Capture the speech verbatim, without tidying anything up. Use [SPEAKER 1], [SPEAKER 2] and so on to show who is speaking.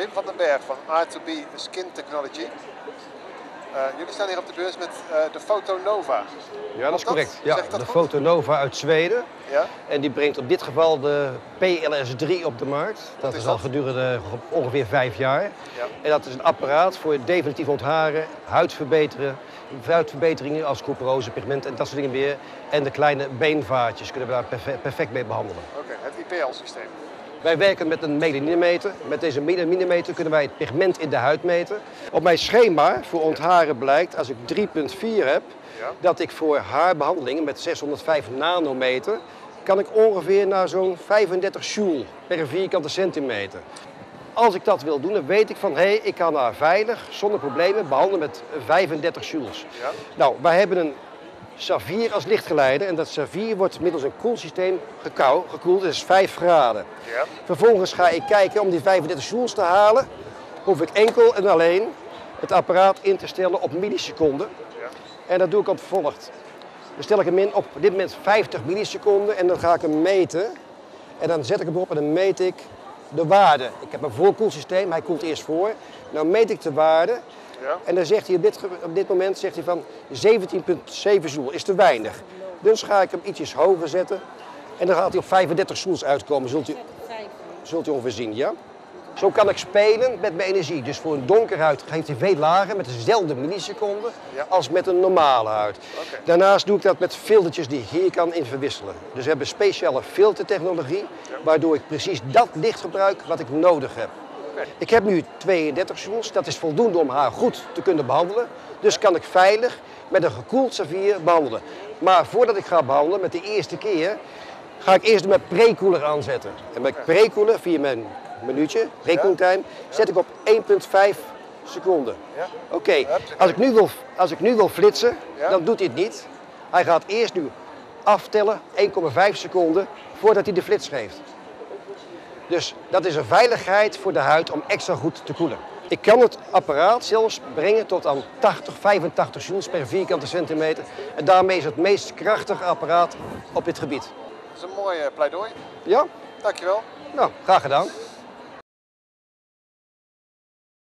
[SPEAKER 1] Wim van den Berg van R twee B Skin Technology. Uh, jullie staan hier op de beurs met uh, de Fotonova.
[SPEAKER 2] Ja, dat is correct. Ja, de goed? Fotonova uit Zweden.
[SPEAKER 1] Ja?
[SPEAKER 2] En die brengt op dit geval de P L S drie op de markt. Dat is, is dat? al gedurende ongeveer vijf jaar. Ja. En dat is een apparaat voor definitief ontharen, huidverbeteren, huidverbeteringen als couperose, pigment en dat soort dingen meer. En de kleine beenvaatjes kunnen we daar perfect, perfect mee behandelen.
[SPEAKER 1] Oké, okay, het I P L-systeem.
[SPEAKER 2] Wij werken met een melaninemeter. Met deze melaninemeter kunnen wij het pigment in de huid meten. Op mijn schema voor ontharen blijkt, als ik drie komma vier heb, ja. dat ik voor haarbehandelingen met zeshonderdvijf nanometer, kan ik ongeveer naar zo'n vijfendertig joule per vierkante centimeter. Als ik dat wil doen, dan weet ik van, hé, hey, ik kan haar veilig, zonder problemen, behandelen met vijfendertig joules. Ja. Nou, wij hebben een saffier als lichtgeleider en dat saffier wordt middels een koelsysteem gekou, gekoeld, dat is vijf graden. Ja. Vervolgens ga ik kijken om die vijfendertig joules te halen, hoef ik enkel en alleen het apparaat in te stellen op milliseconden. Ja. En dat doe ik op volgt. Dan stel ik hem in op dit moment vijftig milliseconden en dan ga ik hem meten. En dan zet ik hem op en dan meet ik de waarde. Ik heb een voorkoelsysteem, hij koelt eerst voor. Dan meet ik de waarde. Ja. En dan zegt hij op dit, op dit moment zegt hij van zeventien komma zeven joule is te weinig. Dus ga ik hem ietsjes hoger zetten. En dan gaat hij op vijfendertig joules uitkomen. Zult u, zult u ongeveer zien, ja? Zo kan ik spelen met mijn energie. Dus voor een donkere huid geeft hij veel lager met dezelfde milliseconden ja. als met een normale huid. Okay. Daarnaast doe ik dat met filtertjes die ik hier kan in verwisselen. Dus we hebben speciale filtertechnologie, ja. waardoor ik precies dat licht gebruik wat ik nodig heb. Okay. Ik heb nu tweeëndertig joules, dat is voldoende om haar goed te kunnen behandelen. Dus kan ik veilig met een gekoeld saffier behandelen. Maar voordat ik ga behandelen, met de eerste keer, ga ik eerst mijn pre-koeler aanzetten. En met pre-koeler via mijn minuutje, pre-cooling time, zet ik op één komma vijf seconden. Ja. Oké, okay. als, ik nu wil, als ik nu wil flitsen, ja. dan doet hij het niet. Hij gaat eerst nu aftellen, één komma vijf seconden, voordat hij de flits geeft. Dus dat is een veiligheid voor de huid om extra goed te koelen. Ik kan het apparaat zelfs brengen tot aan tachtig, vijfentachtig joules per vierkante centimeter. En daarmee is het meest krachtige apparaat op dit gebied.
[SPEAKER 1] Dat is een mooi pleidooi.
[SPEAKER 2] Ja?
[SPEAKER 1] Dankjewel.
[SPEAKER 2] Nou, graag gedaan.